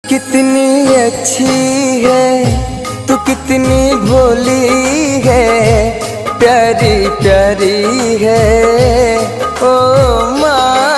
कितनी अच्छी है तू, कितनी भोली है, प्यारी प्यारी है ओ माँ।